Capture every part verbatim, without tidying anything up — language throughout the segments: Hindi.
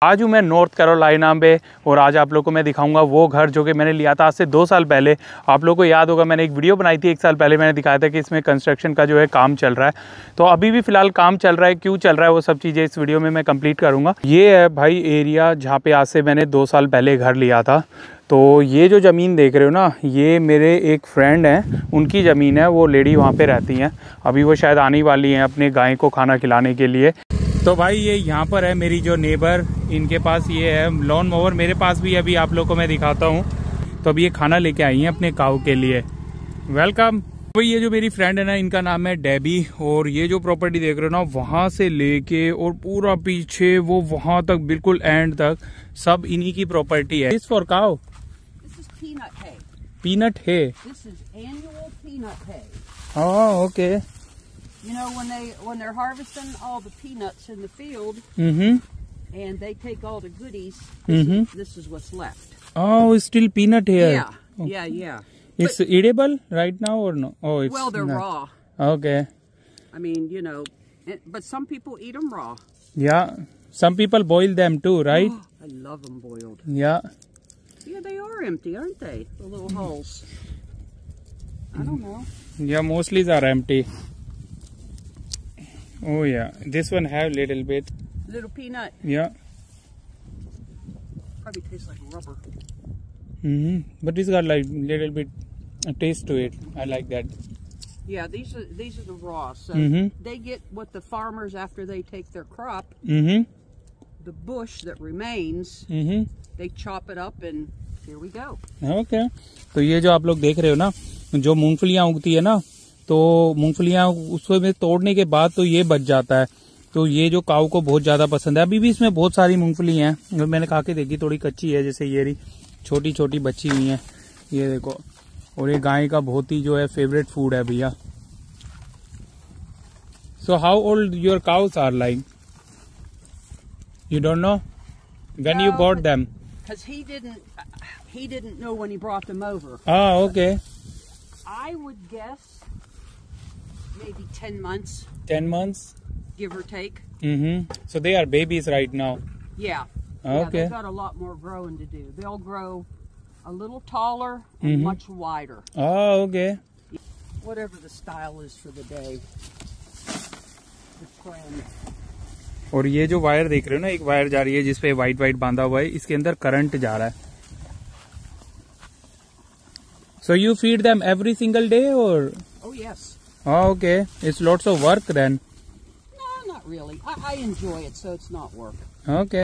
आज हूँ मैं नॉर्थ कैरोलिना में और आज आप लोगों को मैं दिखाऊंगा वो घर जो कि मैंने लिया था आज से दो साल पहले। आप लोगों को याद होगा मैंने एक वीडियो बनाई थी एक साल पहले, मैंने दिखाया था कि इसमें कंस्ट्रक्शन का जो है काम चल रहा है। तो अभी भी फ़िलहाल काम चल रहा है, क्यों चल रहा है वो सब चीज़ें इस वीडियो में मैं कंप्लीट करूँगा। ये है भाई एरिया जहाँ पर आज से मैंने दो साल पहले घर लिया था। तो ये जो ज़मीन देख रहे हो ना, ये मेरे एक फ्रेंड हैं, उनकी ज़मीन है। वो लेडी वहाँ पे रहती हैं, अभी वो शायद आने वाली हैं अपने गाय को खाना खिलाने के लिए। तो भाई ये यहाँ पर है मेरी जो नेबर, इनके पास ये है लॉन मोवर, मेरे पास भी अभी आप लोगों को मैं दिखाता हूँ। तो अभी ये खाना लेके आई हैं अपने काऊ के लिए। वेलकम। तो ये जो मेरी फ्रेंड है ना, इनका नाम है डेबी। और ये जो प्रॉपर्टी देख रहे हो ना, वहाँ से लेके और पूरा पीछे वो वहाँ तक बिल्कुल एंड तक सब इन्हीं की प्रॉपर्टी है। This for cow, peanut hay. Peanut hay. This is annual peanut hay. Oh, okay. You know when they when they're harvesting all the peanuts in the field, Mm-hmm. and they take all the goodies. This, Mm-hmm. is, this is what's left. Oh, it's still peanut here. Yeah, Oh. yeah, yeah. It's But, edible right now or no? Oh, it's well, they're not. raw. Okay. I mean, you know, it, but some people eat them raw. Yeah. Some people boil them too, right? Oh, I love them boiled. Yeah. Yeah, they are empty, aren't they? The little holes. I don't know. Yeah, mostly they are empty. Oh yeah, this one have little bit. Little peanut. Yeah. Probably tastes like rubber. Mm-hmm. But it's got like little bit taste to it. I like that. Yeah, these are these are the raw. So Mm-hmm. they get what the farmers after they take their crop. Mm-hmm. The bush that remains, Mm-hmm. they chop it up and here we go. Okay okay. तो ये जो आप लोग देख रहे हो ना, जो मूंगफलियां उगती है ना, तो मूंगफलियां उसमें तोड़ने के बाद तो ये बच जाता है। तो ये जो काऊ को बहुत ज्यादा पसंद है। अभी भी इसमें बहुत सारी मूंगफली हैं, मैंने खा के देखी, थोड़ी कच्ची है, जैसे ये रही छोटी छोटी बची हुई हैं, ये देखो। और ये गाय का बहुत ही जो है फेवरेट फूड है भैया। So how old your cows are like? You don't know when No, you bought them? Because he didn't, he didn't know when he brought them over. Ah, okay. I would guess maybe ten months, Ten months. give or take. Mm-hmm. So they are babies right now. Yeah. Yeah, Okay. they've got a lot more growing to do. They'll grow a little taller and Mhm. much wider. Ah, okay. Whatever the style is for the day. The trend. और ये जो वायर देख रहे हो ना, एक वायर जा रही है जिसपे व्हाइट व्हाइट बांधा हुआ है, इसके अंदर करंट जा रहा है। So you feed them every single day और? Oh yes. ओके, it's lots of work then? No, not really. I, I enjoy it, so it's not work. Okay.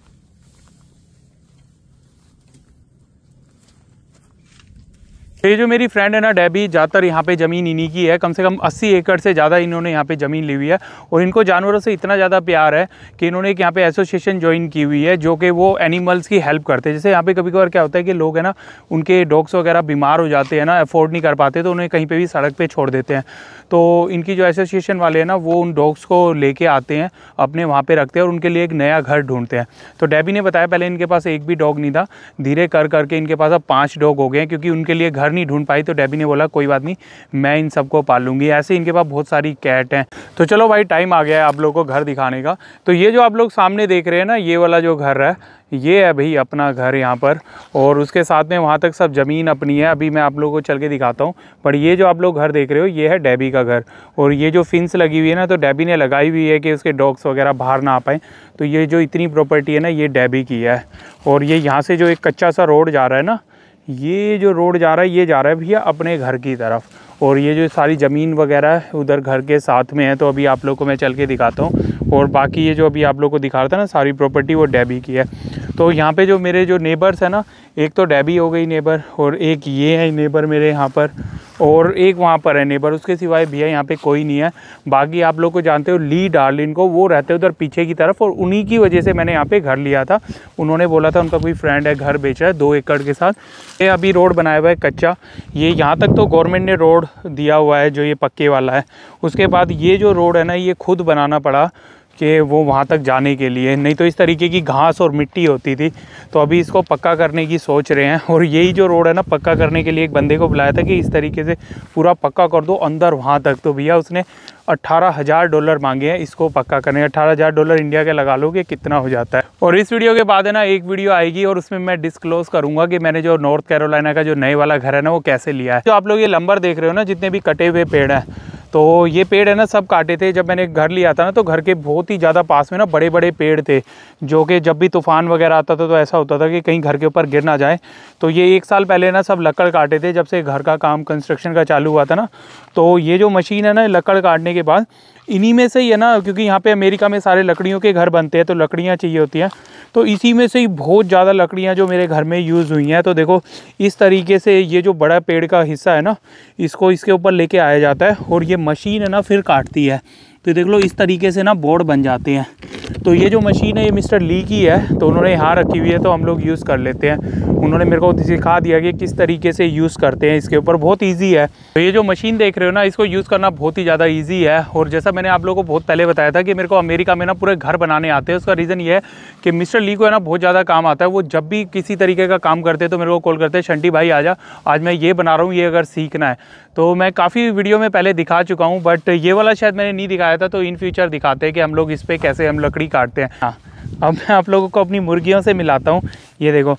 ये जो मेरी फ्रेंड है ना डेबी, ज़्यादातर यहाँ पे ज़मीन इन्हीं की है, कम से कम अस्सी एकड़ से ज़्यादा इन्होंने यहाँ पे ज़मीन ली हुई है। और इनको जानवरों से इतना ज़्यादा प्यार है कि इन्होंने एक यहाँ पे एसोसिएशन ज्वाइन की हुई है जो कि वो एनिमल्स की हेल्प करते हैं। जैसे यहाँ पे कभी कभार क्या होता है कि लोग है ना, उनके डॉग्स वगैरह बीमार हो जाते हैं ना, अफोर्ड नहीं कर पाते, तो उन्हें कहीं पर भी सड़क पर छोड़ देते हैं। तो इनकी जो एसोसिएशन वाले हैं ना, वो उन डॉग्स को लेके आते हैं, अपने वहाँ पे रखते हैं और उनके लिए एक नया घर ढूंढते हैं। तो डेबी ने बताया पहले इनके पास एक भी डॉग नहीं था, धीरे कर करके इनके पास अब पाँच डॉग हो गए हैं, क्योंकि उनके लिए घर नहीं ढूंढ पाई। तो डेबी ने बोला कोई बात नहीं, मैं इन सबको पाल लूँगी। ऐसे इनके पास बहुत सारी कैट हैं। तो चलो भाई, टाइम आ गया है आप लोगों को घर दिखाने का। तो ये जो आप लोग सामने देख रहे हैं ना, ये वाला जो घर है, ये है भाई अपना घर यहाँ पर। और उसके साथ में वहाँ तक सब ज़मीन अपनी है। अभी मैं आप लोगों को चल के दिखाता हूँ। पर ये जो आप लोग घर देख रहे हो, ये है डेबी का घर। और ये जो फिंस लगी हुई है ना, तो डेबी ने लगाई हुई है कि उसके डॉग्स वगैरह बाहर ना आ पाएँ। तो ये जो इतनी प्रॉपर्टी है ना, ये डेबी की है। और ये यहाँ से जो एक कच्चा सा रोड जा रहा है ना, ये जो रोड जा रहा है, ये जा रहा है भैया अपने घर की तरफ। और ये जो सारी ज़मीन वगैरह है उधर घर के साथ में है। तो अभी आप लोग को मैं चल के दिखाता हूँ। और बाकी ये जो अभी आप लोग को दिखा रहा था ना, सारी प्रॉपर्टी वो डेबी की है। तो यहाँ पे जो मेरे जो नेबर्स हैं ना, एक तो डेबी हो गई नेबर, और एक ये है नेबर मेरे यहाँ पर, और एक वहाँ पर है नेबर। उसके सिवाय भैया यहाँ पे कोई नहीं है। बाकी आप लोग को जानते हो ली डार्लिन को, वो रहते हैं उधर पीछे की तरफ। और उन्हीं की वजह से मैंने यहाँ पे घर लिया था। उन्होंने बोला था उनका कोई फ्रेंड है, घर बेचा है दो एकड़ के साथ। ये अभी रोड बनाया हुआ है कच्चा। ये यहाँ तक तो गवर्नमेंट ने रोड दिया हुआ है, जो ये पक्के वाला है। उसके बाद ये जो रोड है ना, ये खुद बनाना पड़ा, कि वो वहाँ तक जाने के लिए, नहीं तो इस तरीके की घास और मिट्टी होती थी। तो अभी इसको पक्का करने की सोच रहे हैं, और यही जो रोड है ना, पक्का करने के लिए एक बंदे को बुलाया था कि इस तरीके से पूरा पक्का कर दो अंदर वहाँ तक। तो भैया उसने अट्ठारह हज़ार डॉलर मांगे हैं इसको पक्का करने। अट्ठारह हज़ार डॉलर इंडिया के लगा लो कि कितना हो जाता है। और इस वीडियो के बाद है ना एक वीडियो आएगी और उसमें मैं डिस्क्लोज करूंगा कि मैंने जो नॉर्थ कैरोलिना का जो नए वाला घर है ना वो कैसे लिया है। जो आप लोग ये लंबर देख रहे हो ना, जितने भी कटे हुए पेड़ हैं, तो ये पेड़ है ना सब काटे थे। जब मैंने घर लिया था ना तो घर के बहुत ही ज़्यादा पास में ना बड़े बड़े पेड़ थे, जो कि जब भी तूफ़ान वगैरह आता था तो ऐसा होता था कि कहीं घर के ऊपर गिर ना जाए। तो ये एक साल पहले ना सब लकड़ काटे थे, जब से घर का काम कंस्ट्रक्शन का चालू हुआ था ना। तो ये जो मशीन है ना लकड़ काटने के बाद इन्हीं में से ही है ना, क्योंकि यहाँ पे अमेरिका में सारे लकड़ियों के घर बनते हैं तो लकड़ियाँ चाहिए होती हैं, तो इसी में से ही बहुत ज़्यादा लकड़ियाँ जो मेरे घर में यूज़ हुई हैं। तो देखो इस तरीके से ये जो बड़ा पेड़ का हिस्सा है ना, इसको इसके ऊपर लेके आया जाता है और ये मशीन है ना फिर काटती है। तो देख लो इस तरीके से ना बोर्ड बन जाते हैं। तो ये जो मशीन है ये मिस्टर ली की है, तो उन्होंने यहाँ रखी हुई है, तो हम लोग यूज़ कर लेते हैं। उन्होंने मेरे को सिखा दिया कि किस तरीके से यूज़ करते हैं इसके ऊपर, बहुत इजी है। तो ये जो मशीन देख रहे हो ना, इसको यूज़ करना बहुत ही ज़्यादा इजी है। और जैसा मैंने आप लोगों को बहुत पहले बताया था कि मेरे को अमेरिका में ना पूरे घर बनाने आते हैं, उसका रीज़न ये है कि मिस्टर ली को है ना बहुत ज़्यादा काम आता है। वो जब भी किसी तरीके का काम करते हैं तो मेरे को कॉल करते हैं, शंटी भाई आजा, आज मैं ये बना रहा हूँ, ये अगर सीखना है। तो मैं काफ़ी वीडियो में पहले दिखा चुका हूँ, बट ये वाला शायद मैंने नहीं दिखाया था, तो इन फ्यूचर दिखाते हैं कि हम लोग इस पर कैसे हम लकड़ी काटते हैं। हाँ, अब मैं आप लोगों को अपनी मुर्गियों से मिलाता हूँ। ये देखो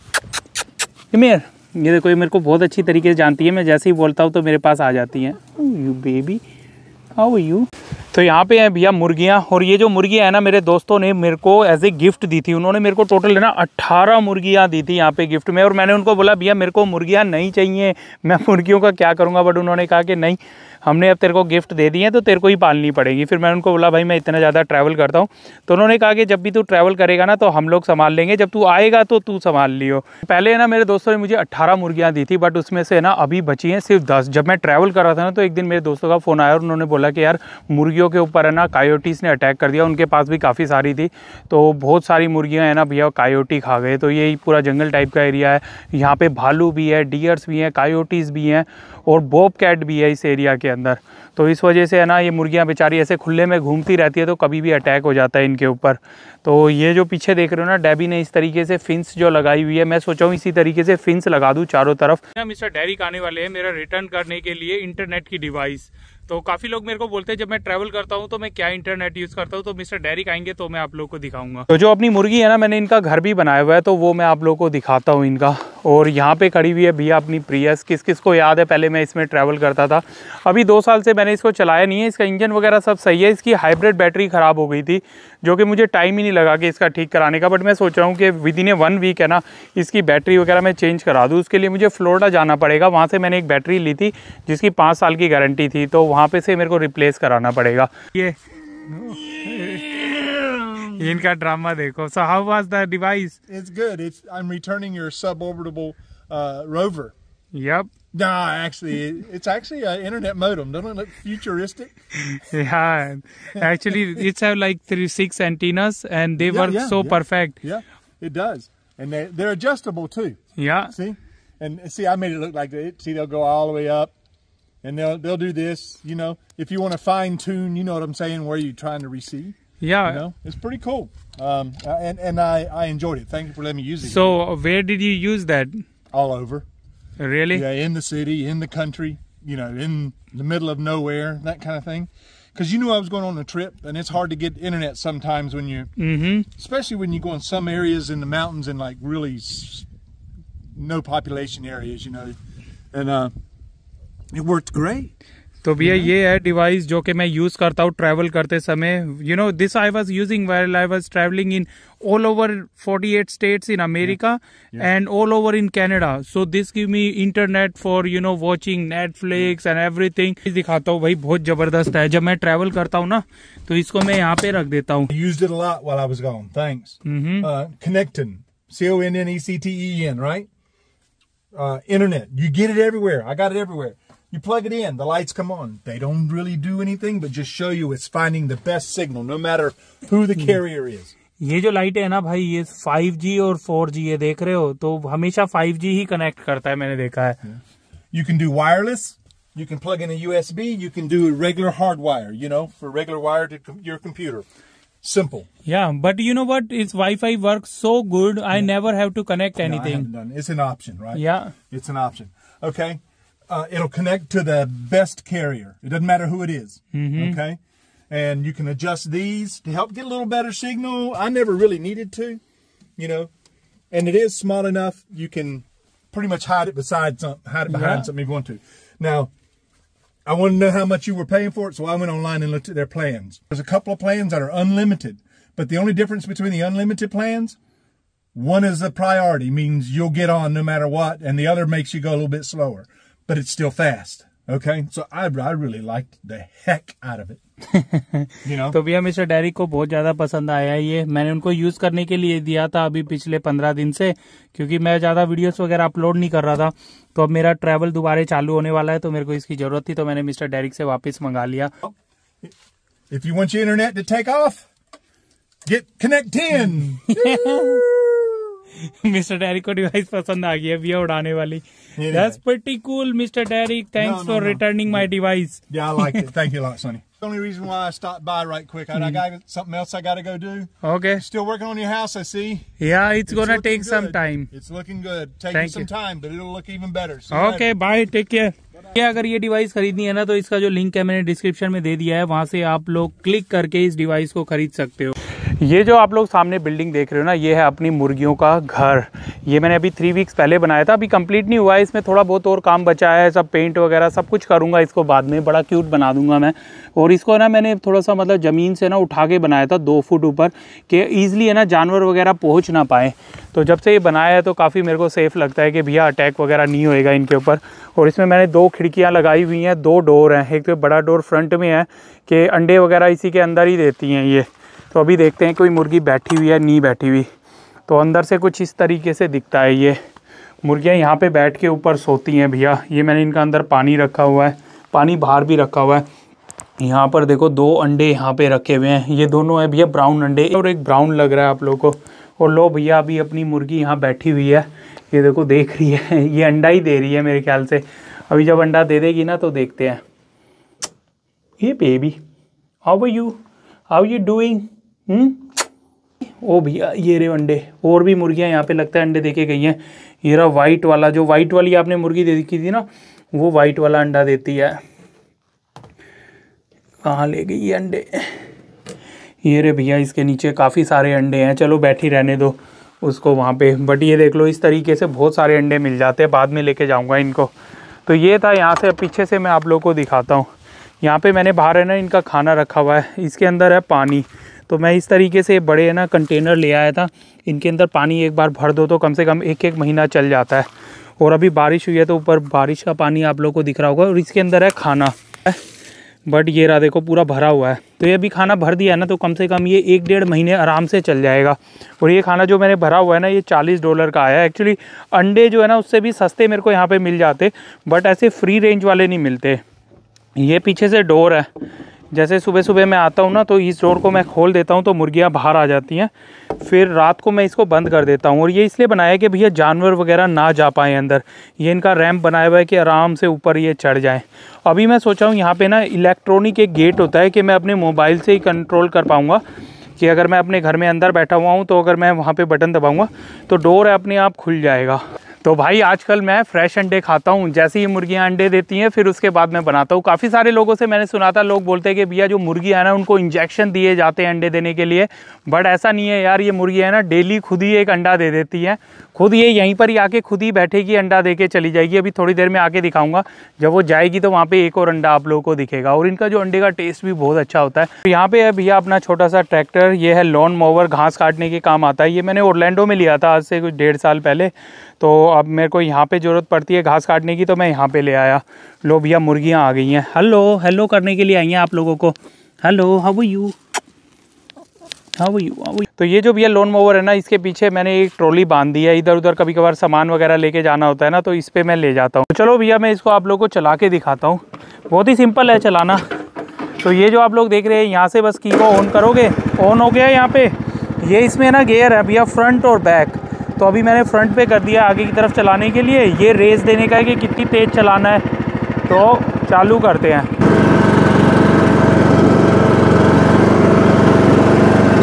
मेर ये देखो, ये मेरे को बहुत अच्छी तरीके से जानती है, मैं जैसे ही बोलता हूँ तो मेरे पास आ जाती हैं। You baby, how are you. तो यहाँ पे हैं भैया मुर्गियाँ, और ये जो मुर्गियाँ है ना मेरे दोस्तों ने मेरे को एज ए गिफ्ट दी थी। उन्होंने मेरे को टोटल है ना अट्ठारह मुर्गियाँ दी थी यहाँ पे गिफ्ट में, और मैंने उनको बोला भैया मेरे को मुर्गियाँ नहीं चाहिए, मैं मुर्गियों का क्या करूँगा। बट उन्होंने कहा कि नहीं, हमने अब तेरे को गिफ्ट दे दी है तो तेरे को ही पालनी पड़ेगी। फिर मैंने उनको बोला भाई मैं इतना ज़्यादा ट्रैवल करता हूँ, तो उन्होंने कहा कि जब भी तू ट्रैवल करेगा ना तो हम लोग संभाल लेंगे, जब तू आएगा तो तू संभाल लियो। पहले ना मेरे दोस्तों ने मुझे अट्ठारह मुर्गियाँ दी थी, बट उसमें से ना अभी बची हैं सिर्फ दस। जब मैं ट्रैवल कर रहा था ना तो एक दिन मेरे दोस्तों का फ़ोन आया और उन्होंने बोला कि यार मुर्गियों के ऊपर है ना कायोटीज़ ने अटैक कर दिया। उनके पास भी काफ़ी सारी थी, तो बहुत सारी मुर्गियाँ हैं ना भैया कायोटी खा गए। तो ये पूरा जंगल टाइप का एरिया है, यहाँ पे भालू भी है, डियर्स भी हैं, कायोटीज़ भी हैं और बॉब कैट भी है इस एरिया के अंदर। तो इस वजह से है ना ये मुर्गियाँ बेचारी ऐसे खुले में घूमती रहती है, तो कभी भी अटैक हो जाता है इनके ऊपर। तो ये जो पीछे देख रहे हो ना, डेबी ने इस तरीके से फिंस जो लगाई हुई है, मैं सोचा हूँ इसी तरीके से फिंस लगा दूँ चारों तरफ। मिस्टर डेरिक आने वाले हैं मेरा रिटर्न करने के लिए इंटरनेट की डिवाइस। तो काफ़ी लोग मेरे को बोलते हैं जब मैं ट्रैवल करता हूँ तो मैं क्या इंटरनेट यूज़ करता हूँ, तो मिस्टर डेरिक आएंगे तो मैं आप लोग को दिखाऊंगा। तो जो अपनी मुर्गी है ना, मैंने इनका घर भी बनाया हुआ है, तो वो मैं आप लोग को दिखाता हूँ इनका। और यहाँ पे खड़ी हुई है भैया अपनी प्रियस। किस किस को याद है पहले मैं इसमें ट्रैवल करता था, अभी दो साल से मैंने इसको चलाया नहीं है। इसका इंजन वगैरह सब सही है, इसकी हाइब्रिड बैटरी ख़राब हो गई थी, जो कि मुझे टाइम ही नहीं लगा कि इसका ठीक कराने का। बट मैं सोच रहा हूँ कि within a one week है ना इसकी बैटरी वगैरह मैं चेंज करा दूँ। उसके लिए मुझे फ्लोरिडा जाना पड़ेगा, वहाँ से मैंने एक बैटरी ली थी जिसकी पाँच साल की गारंटी थी, तो वहाँ पे से मेरे को रिप्लेस कराना पड़ेगा। ये इनका ड्रामा देखो। So how was the device? It's good. It's I'm returning your suborbital uh, rover. Yep. Nah, actually, it, it's actually an internet modem. Doesn't it look futuristic? Yeah, actually, it's have like three six antennas, and they Yeah, work yeah, so yeah. perfect. Yeah, it does, and they they're adjustable too. Yeah. See, and see, I made it look like it. See, they'll go all the way up, and they'll they'll do this. You know, if you want to fine tune, you know what I'm saying, where you're trying to receive. Yeah. You know, it's pretty cool. Um, and and I I enjoyed it. Thank you for letting me use it. So where did you use that? All over. Really? Yeah, in the city, in the country, you know, in the middle of nowhere, that kind of thing. Because you knew I was going on a trip, and it's hard to get internet sometimes when you're, Mm-hmm. especially when you go in some areas in the mountains and like really s- no population areas, you know, and uh, it worked great. तो भैया ये है डिवाइस जो कि मैं यूज करता हूँ ट्रैवल करते समय। You know this I was using while I was travelling in all over forty-eight states in America and all over in Canada. So this give me internet for you know watching Netflix and everything. दिखाता हूँ भाई, बहुत जबरदस्त है। जब मैं ट्रैवल करता हूँ ना तो इसको मैं यहाँ पे रख देता हूँ। I used it a lot while I was gone. Thanks. Mm-hmm. Uh, Connecting, C O N N E C T E N, right? Uh, internet, you get it everywhere. I got it everywhere. You plug it in, the lights come on. They don't really do anything, but just show you it's finding the best signal, no matter who the carrier is. ये जो लाइट है ना भाई, ये फाइव जी और फोर जी ये देख रहे हो, तो हमेशा फाइव जी ही कनेक्ट करता है, मैंने देखा है। You can do wireless. You can plug in a U S B. You can do a regular hardwire, you know, for regular wire to com- your computer. Simple. Yeah, but you know what? Its Wi-Fi works so good. I never have to connect No, I anything. haven't done it. It's an option, right? Yeah. It's an option. Okay. Uh, it'll connect to the best carrier. It doesn't matter who it is. Mm-hmm. Okay. And you can adjust these to help get a little better signal. I never really needed to, you know, and it is small enough. You can pretty much hide it beside some, hide it behind Yeah. something if you want to. Now, I want to know how much you were paying for it, so I went online and looked at their plans. There's a couple of plans that are unlimited, but the only difference between the unlimited plans, one is a priority, means you'll get on no matter what, and the other makes you go a little bit slower, but it's still fast. Okay, so I, I really liked the heck out of it. You know? तो भैया मिस्टर डेरिक को बहुत ज्यादा पसंद आया ये। मैंने उनको यूज करने के लिए दिया था अभी पिछले पंद्रह दिन से, क्योंकि मैं ज्यादा वीडियोस वगैरह अपलोड नहीं कर रहा था। तो अब मेरा ट्रैवल दोबारा चालू होने वाला है, तो मेरे को इसकी जरूरत थी, तो मैंने मिस्टर डेरिक से वापस मंगा लिया। If you want your internet to take off, get Connect ten. Mister Derrick को डिवाइस पसंद आ गया भैया उड़ाने वाली। That's pretty cool, Mister Derrick. Thanks No, no, for no. returning my device. Yeah, I liked it. Thank you a lot, Sonny. The only reason why I stopped by right quick, I, I got something else I got to go do. Okay. Still working on your house, I see. Yeah, it's gonna looking take some good. time. It's looking good. Taking Thank some you. time, but it'll look even better. See you okay later. Bye, take care. ये अगर ये डिवाइस खरीदनी है ना, तो इसका जो लिंक है मैंने डिस्क्रिप्शन में दे दिया है, वहां से आप लोग क्लिक करके इस डिवाइस को खरीद सकते हो। ये जो आप लोग सामने बिल्डिंग देख रहे हो ना, ये है अपनी मुर्गियों का घर। ये मैंने अभी थ्री वीक्स पहले बनाया था, अभी कंप्लीट नहीं हुआ है, इसमें थोड़ा बहुत और काम बचा है, सब पेंट वगैरह सब कुछ करूंगा इसको बाद में, बड़ा क्यूट बना दूंगा मैं। और इसको ना मैंने थोड़ा सा मतलब ज़मीन से ना उठा के बनाया था दो फुट ऊपर, कि ईजिली है ना जानवर वगैरह पहुँच ना पाए। तो जब से ये बनाया है तो काफ़ी मेरे को सेफ़ लगता है कि भैया अटैक वगैरह नहीं होएगा इनके ऊपर। और इसमें मैंने दो खिड़कियाँ लगाई हुई हैं, दो डोर हैं, एक तो बड़ा डोर फ्रंट में है कि अंडे वगैरह इसी के अंदर ही देती हैं ये। तो अभी देखते हैं कोई मुर्गी बैठी हुई है नहीं बैठी हुई। तो अंदर से कुछ इस तरीके से दिखता है। ये मुर्गियाँ यहाँ पे बैठ के ऊपर सोती हैं भैया। ये मैंने इनका अंदर पानी रखा हुआ है, पानी बाहर भी रखा हुआ है। यहाँ पर देखो दो अंडे यहाँ पे रखे हुए हैं, ये दोनों है भैया ब्राउन अंडे, और एक ब्राउन लग रहा है आप लोगों को। और लो भैया अभी अपनी मुर्गी यहाँ बैठी हुई है, ये देखो देख रही है, ये अंडा ही दे रही है मेरे ख्याल से। अभी जब अंडा दे देगी ना तो देखते हैं। ये baby, how are you, how you doing? Hmm ओ भैया ये रे अंडे, और भी मुर्गियाँ यहाँ पे लगता है अंडे देके गई हैं। ये रहा वाइट वाला, जो वाइट वाली आपने मुर्गी दे देखी थी ना, वो वाइट वाला अंडा देती है। कहाँ ले गई ये अंडे? ये रे भैया इसके नीचे काफ़ी सारे अंडे हैं। चलो बैठी रहने दो उसको वहाँ पे। बट ये देख लो इस तरीके से बहुत सारे अंडे मिल जाते हैं, बाद में लेके जाऊँगा इनको। तो ये था, यहाँ से पीछे से मैं आप लोगों को दिखाता हूँ। यहाँ पे मैंने बाहर है ना इनका खाना रखा हुआ है, इसके अंदर है पानी। तो मैं इस तरीके से बड़े है ना कंटेनर ले आया था, इनके अंदर पानी एक बार भर दो तो कम से कम एक एक महीना चल जाता है। और अभी बारिश हुई है तो ऊपर बारिश का पानी आप लोगों को दिख रहा होगा, और इसके अंदर है खाना। बट ये रहा देखो पूरा भरा हुआ है। तो ये अभी खाना भर दिया है ना, तो कम से कम ये एक डेढ़ महीने आराम से चल जाएगा। और ये खाना जो मैंने भरा हुआ है ना, ये चालीस डॉलर का आया है। एक्चुअली अंडे जो है ना उससे भी सस्ते मेरे को यहाँ पे मिल जाते, बट ऐसे फ्री रेंज वाले नहीं मिलते। ये पीछे से डोर है, जैसे सुबह सुबह मैं आता हूँ ना तो इस डोर को मैं खोल देता हूँ तो मुर्गियाँ बाहर आ जाती हैं, फिर रात को मैं इसको बंद कर देता हूँ। और ये इसलिए बनाया है कि भैया जानवर वगैरह ना जा पाएँ अंदर। ये इनका रैंप बनाया हुआ है कि आराम से ऊपर ये चढ़ जाएँ। अभी मैं सोचा हूँ यहाँ पे ना इलेक्ट्रॉनिक एक गेट होता है कि मैं अपने मोबाइल से ही कंट्रोल कर पाऊँगा, कि अगर मैं अपने घर में अंदर बैठा हुआ हूँ तो अगर मैं वहाँ पे बटन दबाऊँगा तो डोर अपने आप खुल जाएगा। तो भाई आजकल मैं फ्रेश अंडे खाता हूँ, जैसे ही मुर्गियाँ अंडे देती हैं फिर उसके बाद मैं बनाता हूँ। काफ़ी सारे लोगों से मैंने सुना था, लोग बोलते हैं कि भैया जो मुर्गी है ना उनको इंजेक्शन दिए जाते हैं अंडे देने के लिए, बट ऐसा नहीं है यार। ये मुर्गी है ना डेली खुद ही एक अंडा दे देती है, खुद ये यहीं पर ही आके खुद ही बैठेगी, अंडा दे के चली जाएगी। अभी थोड़ी देर में आके दिखाऊंगा, जब वो जाएगी तो वहाँ पे एक और अंडा आप लोगों को दिखेगा। और इनका जो अंडे का टेस्ट भी बहुत अच्छा होता है। तो यहाँ पे है भैया अपना छोटा सा ट्रैक्टर, ये है लॉन मोवर, घास काटने के काम आता है। ये मैंने ओरलैंडो में लिया था आज से कुछ डेढ़ साल पहले, तो अब मेरे को यहाँ पे ज़रूरत पड़ती है घास काटने की, तो मैं यहाँ पे ले आया। लो भैया मुर्गियाँ आ गई हैं, हेलो हेलो करने के लिए आई हैं आप लोगों को। Hello how are you, how are you, how are you. तो ये जो भैया लॉन मोवर है ना, इसके पीछे मैंने एक ट्रॉली बांध दी है। इधर उधर कभी कभार सामान वगैरह लेके जाना होता है ना, तो इस पर मैं ले जाता हूँ। तो चलो भैया मैं इसको आप लोगों को चला के दिखाता हूँ। बहुत ही सिंपल है चलाना। तो ये जो आप लोग देख रहे हैं, यहाँ से बस की को ऑन करोगे, ऑन हो गया यहाँ पे। ये इसमें ना गियर है भैया फ्रंट और बैक, तो अभी मैंने फ्रंट पे कर दिया आगे की तरफ चलाने के लिए। ये रेस देने का है कि कितनी तेज़ चलाना है। तो चालू करते हैं।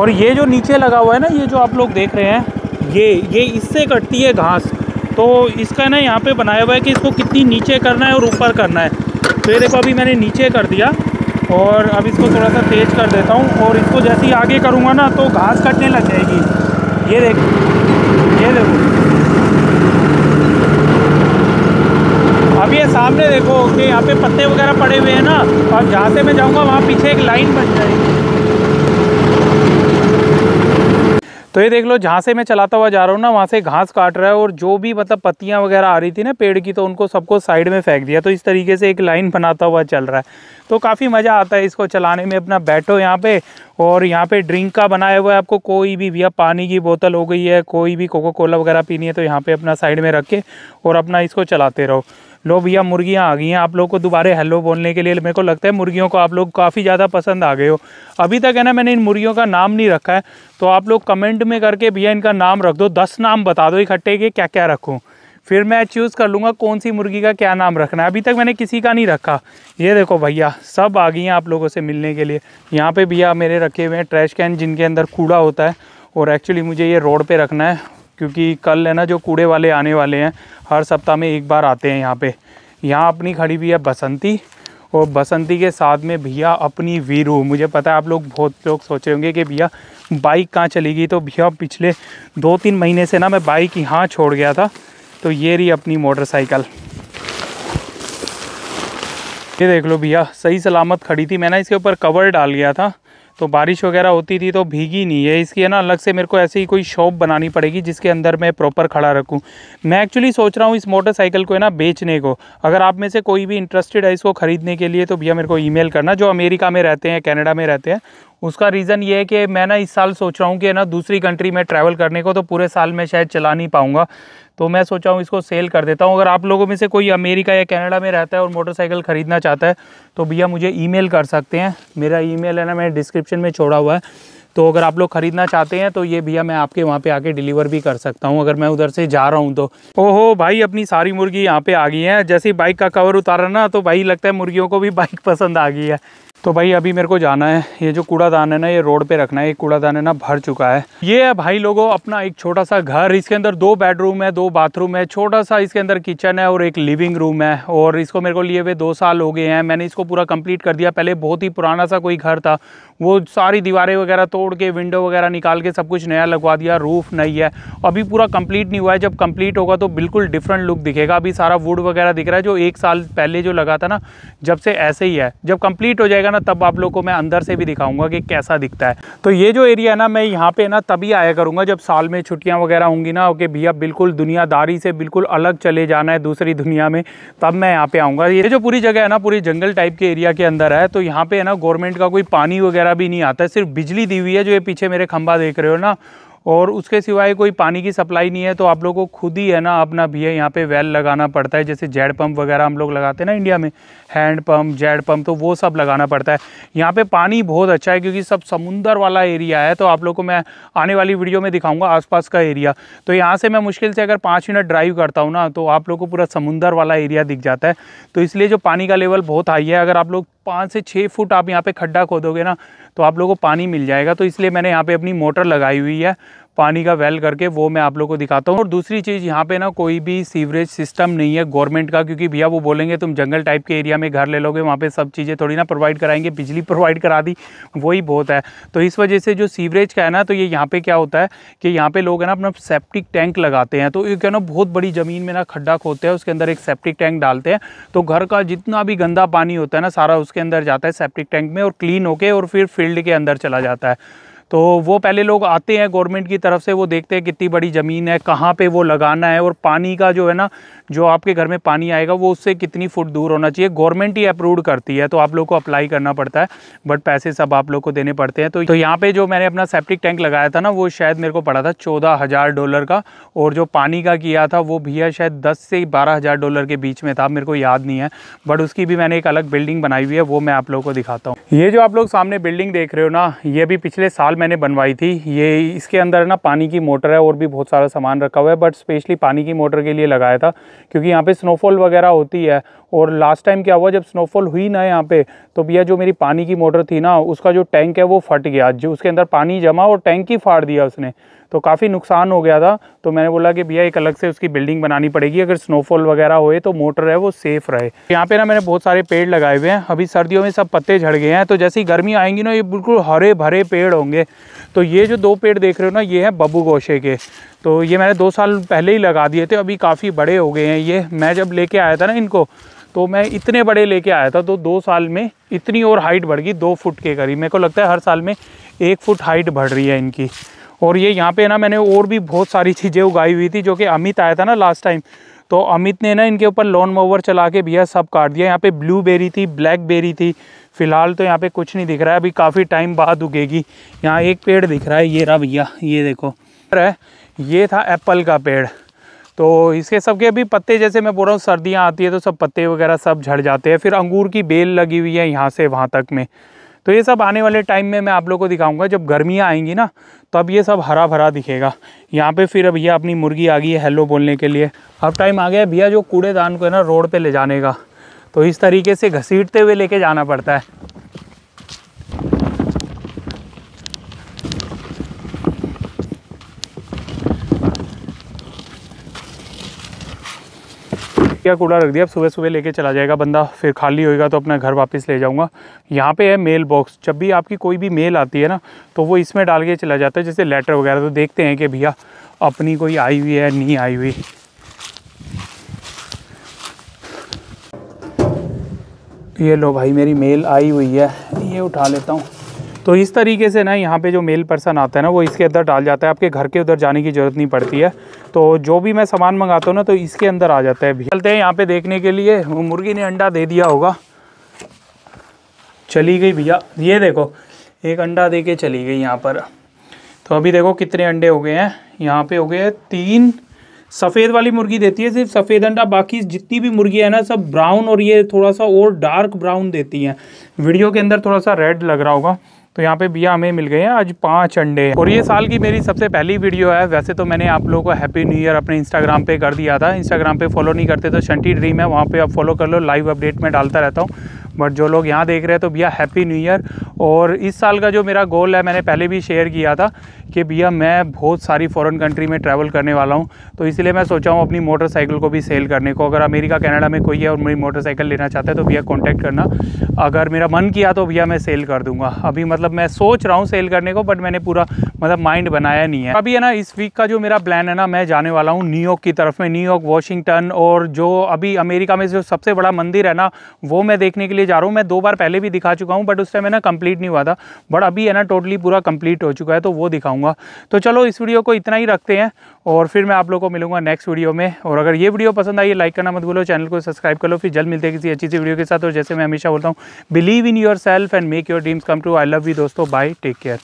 और ये जो नीचे लगा हुआ है ना, ये जो आप लोग देख रहे हैं, ये ये इससे कटती है घास। तो इसका ना यहाँ पे बनाया हुआ है कि इसको कितनी नीचे करना है और ऊपर करना है। तो ये देखो अभी मैंने नीचे कर दिया और अब इसको थोड़ा सा तेज़ कर देता हूँ, और इसको जैसे ही आगे करूँगा ना तो घास कटने लग जाएगी। ये देखो, ये देखो, अब ये सामने देखो कि यहाँ पे पत्ते वगैरह पड़े हुए हैं ना, और जहाँ से मैं जाऊँगा वहाँ पीछे एक लाइन बन जाएगी। तो ये देख लो, जहाँ से मैं चलाता हुआ जा रहा हूँ ना, वहाँ से घास काट रहा है, और जो भी मतलब पत्तियाँ वगैरह आ रही थी ना पेड़ की, तो उनको सबको साइड में फेंक दिया। तो इस तरीके से एक लाइन बनाता हुआ चल रहा है। तो काफ़ी मज़ा आता है इसको चलाने में। अपना बैठो यहाँ पे, और यहाँ पे ड्रिंक का बनाया हुआ है, आपको कोई भी भैया पानी की बोतल हो गई है, कोई भी कोको कोला वगैरह पीनी है तो यहाँ पे अपना साइड में रख के और अपना इसको चलाते रहो। लो भैया, मुर्गियाँ आ गई हैं आप लोग को दोबारा हेलो बोलने के लिए। मेरे को लगता है मुर्गियों को आप लोग काफ़ी ज़्यादा पसंद आ गए हो। अभी तक है ना मैंने इन मुर्गियों का नाम नहीं रखा है, तो आप लोग कमेंट में करके भैया इनका नाम रख दो। दस नाम बता दो इकट्ठे के क्या क्या रखूँ, फिर मैं चूज़ कर लूँगा कौन सी मुर्गी का क्या नाम रखना है। अभी तक मैंने किसी का नहीं रखा। ये देखो भैया, सब आ गई हैं आप लोगों से मिलने के लिए। यहाँ पे भैया मेरे रखे हुए हैं ट्रैश कैन जिनके अंदर कूड़ा होता है, और एक्चुअली मुझे ये रोड पे रखना है क्योंकि कल है ना जो कूड़े वाले आने वाले हैं, हर सप्ताह में एक बार आते हैं यहाँ पे। यहाँ अपनी खड़ी हुई है बसंती, और बसंती के साथ में भैया अपनी वीरू। मुझे पता है आप लोग बहुत लोग सोच रहे होंगे कि भैया बाइक कहाँ चली गई। तो भैया पिछले दो तीन महीने से ना मैं बाइक यहाँ छोड़ गया था, तो ये रही अपनी मोटरसाइकिल। ये देख लो भैया, सही सलामत खड़ी थी। मैंने इसके ऊपर कवर डाल गया था, तो बारिश वगैरह होती थी तो भीगी नहीं है। इसकी है ना अलग से मेरे को ऐसे ही कोई शॉप बनानी पड़ेगी जिसके अंदर मैं प्रॉपर खड़ा रखूँ। मैं एक्चुअली सोच रहा हूँ इस मोटरसाइकिल को है ना बेचने को। अगर आप में से कोई भी इंटरेस्टेड है इसको ख़रीदने के लिए तो भैया मेरे को ईमेल करना, जो अमेरिका में रहते हैं, कनाडा में रहते हैं। उसका रीज़न ये है कि मैं ना इस साल सोच रहा हूँ कि ना दूसरी कंट्री में ट्रैवल करने को, तो पूरे साल में शायद चला नहीं पाऊँगा, तो मैं सोचा हूँ इसको सेल कर देता हूँ। अगर आप लोगों में से कोई अमेरिका या कनाडा में रहता है और मोटरसाइकिल ख़रीदना चाहता है तो भैया मुझे ईमेल कर सकते हैं। मेरा ईमेल है ना मैंने डिस्क्रिप्शन में छोड़ा हुआ है, तो अगर आप लोग ख़रीदना चाहते हैं तो ये भैया मैं आपके वहाँ पे आके डिलीवर भी कर सकता हूँ अगर मैं उधर से जा रहा हूँ तो। ओहो भाई, अपनी सारी मुर्गी यहाँ पे आ गई हैं। जैसे ही बाइक का कवर उतारा ना तो भाई लगता है मुर्गियों को भी बाइक पसंद आ गई है। तो भाई अभी मेरे को जाना है, ये जो कूड़ादान है ना ये रोड पे रखना है। एक कूड़ादान है ना भर चुका है। ये है भाई लोगों अपना एक छोटा सा घर। इसके अंदर दो बेडरूम है, दो बाथरूम है, छोटा सा इसके अंदर किचन है और एक लिविंग रूम है। और इसको मेरे को लिए हुए दो साल हो गए हैं। मैंने इसको पूरा कंप्लीट कर दिया। पहले बहुत ही पुराना सा कोई घर था, वो सारी दीवारें वगैरह तोड़ के विंडो वगैरह निकाल के सब कुछ नया लगवा दिया। रूफ नहीं है, अभी पूरा कंप्लीट नहीं हुआ है। जब कंप्लीट होगा तो बिल्कुल डिफरेंट लुक दिखेगा। अभी सारा वुड वगैरह दिख रहा है जो एक साल पहले जो लगा था ना, जब से ऐसे ही है। जब कंप्लीट हो जाएगा ना तब आप लोग को मैं अंदर से भी दिखाऊंगा कि कैसा दिखता है। तो ये जो एरिया है ना, मैं यहाँ पे ना तभी आया करूँगा जब साल में छुट्टियाँ वगैरह होंगी ना, कि भैया बिल्कुल दुनियादारी से बिल्कुल अलग चले जाना है दूसरी दुनिया में, तब मैं यहाँ पे आऊँगा। ये जो पूरी जगह है ना पूरी जंगल टाइप के एरिया के अंदर है। तो यहाँ पे है ना गवर्नमेंट का कोई पानी वगैरह भी नहीं आता है, सिर्फ बिजली दी हुई है। जो ये पीछे मेरे खंबा देख रहे हो ना, और उसके सिवाय कोई पानी की सप्लाई नहीं है। तो आप लोगों को खुद ही है ना अपना भैया यहाँ पे वेल लगाना पड़ता है। जैसे जेड पंप वगैरह हम लोग लगाते हैं ना इंडिया में, हैंड पंप, जेड पंप, तो वो सब लगाना पड़ता है। यहाँ पे पानी बहुत अच्छा है क्योंकि सब समुंदर वाला एरिया है। तो आप लोग को मैं आने वाली वीडियो में दिखाऊंगा आसपास का एरिया। तो यहाँ से मैं मुश्किल से अगर पाँच मिनट ड्राइव करता हूँ ना तो आप लोग को पूरा समुंदर वाला एरिया दिख जाता है। तो इसलिए जो पानी का लेवल बहुत हाई है। अगर आप लोग पाँच से छः फुट आप यहाँ पे खड्डा खोदोगे ना तो आप लोगों को पानी मिल जाएगा। तो इसलिए मैंने यहाँ पे अपनी मोटर लगाई हुई है पानी का वेल करके, वो मैं आप लोगों को दिखाता हूँ। और दूसरी चीज़, यहाँ पे ना कोई भी सीवरेज सिस्टम नहीं है गवर्नमेंट का, क्योंकि भैया वो बोलेंगे तुम जंगल टाइप के एरिया में घर ले लोगे, वहाँ पे सब चीज़ें थोड़ी ना प्रोवाइड कराएंगे। बिजली प्रोवाइड करा दी, वही बहुत है। तो इस वजह से जो सीवरेज का है ना, तो ये यहाँ पे क्या होता है कि यहाँ पे लोग है ना अपना सेप्टिक टैंक लगाते हैं। तो ये क्या ना बहुत बड़ी ज़मीन में ना खड्डा खोदते हैं, उसके अंदर एक सेप्टिक टैंक डालते हैं। तो घर का जितना भी गंदा पानी होता है ना सारा उसके अंदर जाता है सेप्टिक टैंक में, और क्लीन होके और फिर फील्ड के अंदर चला जाता है। तो वो पहले लोग आते हैं गवर्नमेंट की तरफ से, वो देखते हैं कितनी बड़ी ज़मीन है, कहाँ पे वो लगाना है, और पानी का जो है ना जो आपके घर में पानी आएगा वो उससे कितनी फुट दूर होना चाहिए। गवर्नमेंट ही अप्रूव करती है। तो आप लोग को अप्लाई करना पड़ता है, बट पैसे सब आप लोग को देने पड़ते हैं। तो, तो यहाँ पे जो मैंने अपना सेप्टिक टैंक लगाया था ना, वो शायद मेरे को पड़ा था चौदह हज़ार डॉलर का, और जो पानी का किया था वो भैया शायद दस से बारह हज़ार डॉलर के बीच में था, मेरे को याद नहीं है। बट उसकी भी मैंने एक अलग बिल्डिंग बनाई हुई है, वो मैं आप लोगों को दिखाता हूँ। ये जो आप लोग सामने बिल्डिंग देख रहे हो ना, ये भी पिछले साल मैंने बनवाई थी। ये इसके अंदर ना पानी की मोटर है और भी बहुत सारा सामान रखा हुआ है, बट स्पेशली पानी की मोटर के लिए लगाया था क्योंकि यहाँ पे स्नोफॉल वगैरह होती है। और लास्ट टाइम क्या हुआ, जब स्नोफॉल हुई ना यहाँ पे, तो भैया जो मेरी पानी की मोटर थी ना, उसका जो टैंक है वो फट गया, जो उसके अंदर पानी जमा और टैंक ही फाड़ दिया उसने, तो काफ़ी नुकसान हो गया था। तो मैंने बोला कि भैया एक अलग से उसकी बिल्डिंग बनानी पड़ेगी, अगर स्नोफॉल वगैरह होए तो मोटर है वो सेफ़ रहे। यहाँ पे ना मैंने बहुत सारे पेड़ लगाए हुए हैं। अभी सर्दियों में सब पत्ते झड़ गए हैं, तो जैसे ही गर्मी आएंगी ना, ये बिल्कुल हरे भरे पेड़ होंगे। तो ये जो दो पेड़ देख रहे हो ना, ये हैं बब्बू गोशे के। तो ये मैंने दो साल पहले ही लगा दिए थे, अभी काफ़ी बड़े हो गए हैं ये। मैं जब लेके आया था ना इनको, तो मैं इतने बड़े लेके आया था, तो दो साल में इतनी और हाइट बढ़ गई, दो फुट के करीब। मेरे को लगता है हर साल में एक फुट हाइट बढ़ रही है इनकी। और ये यहाँ पे ना मैंने और भी बहुत सारी चीज़ें उगाई हुई थी, जो कि अमित आया था ना लास्ट टाइम, तो अमित ने ना इनके ऊपर लॉन मोवर चला के भैया सब काट दिया। यहाँ पे ब्लूबेरी थी, ब्लैकबेरी थी। फ़िलहाल तो यहाँ पे कुछ नहीं दिख रहा है, अभी काफ़ी टाइम बाद उगेगी। यहाँ एक पेड़ दिख रहा है, ये रहा भैया, ये देखो है, ये था एप्पल का पेड़। तो इसके सबके अभी पत्ते, जैसे मैं बोल रहा हूँ सर्दियाँ आती है तो सब पत्ते वगैरह सब झड़ जाते हैं। फिर अंगूर की बेल लगी हुई है यहाँ से वहाँ तक में। तो ये सब आने वाले टाइम में मैं आप लोगों को दिखाऊंगा, जब गर्मियाँ आएंगी ना, तब ये सब हरा भरा दिखेगा। यहाँ पे फिर भैया अपनी मुर्गी आ गई है हेलो बोलने के लिए। अब टाइम आ गया भैया जो कूड़ेदान को है ना रोड पे ले जाने का, तो इस तरीके से घसीटते हुए लेके जाना पड़ता है। क्या कूड़ा रख दिया, अब सुबह सुबह लेके चला जाएगा बंदा, फिर खाली होएगा तो अपना घर वापस ले जाऊंगा। यहाँ पे है मेल बॉक्स, जब भी आपकी कोई भी मेल आती है ना, तो वो इसमें डाल के चला जाता है, जैसे लेटर वगैरह। तो देखते हैं कि भैया अपनी कोई आई हुई है नहीं आई हुई। ये लो भाई मेरी मेल आई हुई है, ये उठा लेता हूँ। तो इस तरीके से ना यहाँ पे जो मेल पर्सन आता है ना, वो इसके अंदर डाल जाता है, आपके घर के उधर जाने की ज़रूरत नहीं पड़ती है। तो जो भी मैं सामान मंगाता हूँ ना, तो इसके अंदर आ जाता है। चलते हैं यहाँ पे देखने के लिए, वो मुर्गी ने अंडा दे दिया होगा, चली गई भैया। ये देखो एक अंडा दे के चली गई यहाँ पर। तो अभी देखो कितने अंडे हो गए हैं, यहाँ पे हो गए हैं तीन। सफ़ेद वाली मुर्गी देती है सिर्फ सफ़ेद अंडा, बाकी जितनी भी मुर्गी है ना सब ब्राउन, और ये थोड़ा सा और डार्क ब्राउन देती हैं। वीडियो के अंदर थोड़ा सा रेड लग रहा होगा। तो यहाँ पे भैया हमें मिल गए हैं आज पाँच अंडे, और ये साल की मेरी सबसे पहली वीडियो है। वैसे तो मैंने आप लोगों को हैप्पी न्यू ईयर अपने इंस्टाग्राम पे कर दिया था। इंस्टाग्राम पे फॉलो नहीं करते तो शंटी ड्रीम है, वहाँ पे आप फॉलो कर लो, लाइव अपडेट में डालता रहता हूँ। बट जो लोग यहाँ देख रहे हैं तो भैया हैप्पी न्यू ईयर। और इस साल का जो मेरा गोल है, मैंने पहले भी शेयर किया था कि भैया मैं बहुत सारी फॉरेन कंट्री में ट्रैवल करने वाला हूँ। तो इसलिए मैं सोचा हूँ अपनी मोटरसाइकिल को भी सेल करने को। अगर अमेरिका कनाडा में कोई है और मेरी मोटरसाइकिल लेना चाहता है तो भैया कॉन्टैक्ट करना। अगर मेरा मन किया तो भैया मैं सेल कर दूँगा। अभी मतलब मैं सोच रहा हूँ सेल करने को, बट मैंने पूरा मतलब माइंड बनाया नहीं है। अभी है ना इस वीक का जो मेरा प्लान है ना, मैं जाने वाला हूँ न्यूयॉर्क की तरफ में, न्यूयॉर्क, वॉशिंगटन, और जो अभी अमेरिका में जो सबसे बड़ा मंदिर है ना, वो मैं देखने के लिए जा रहा हूँ। मैं दो बार पहले भी दिखा चुका हूँ, बट उस टाइम है ना कंप्लीट नहीं हुआ था, बट अभी है ना टोटली पूरा कंप्लीट हो चुका है, तो वो दिखाऊंगा। तो चलो इस वीडियो को इतना ही रखते हैं, और फिर मैं आप लोगों को मिलूंगा नेक्स्ट वीडियो में। और अगर ये वीडियो पसंद आई, लाइक करना मत भूलो, चैनल को सब्सक्राइब कर लो। फिर जल्द मिलते हैं किसी अच्छी सी वीडियो के साथ। और जैसे मैं हमेशा बोलता हूँ, believe in yourself and make your dreams come true. I love you दोस्तों, बाय, टेक केयर।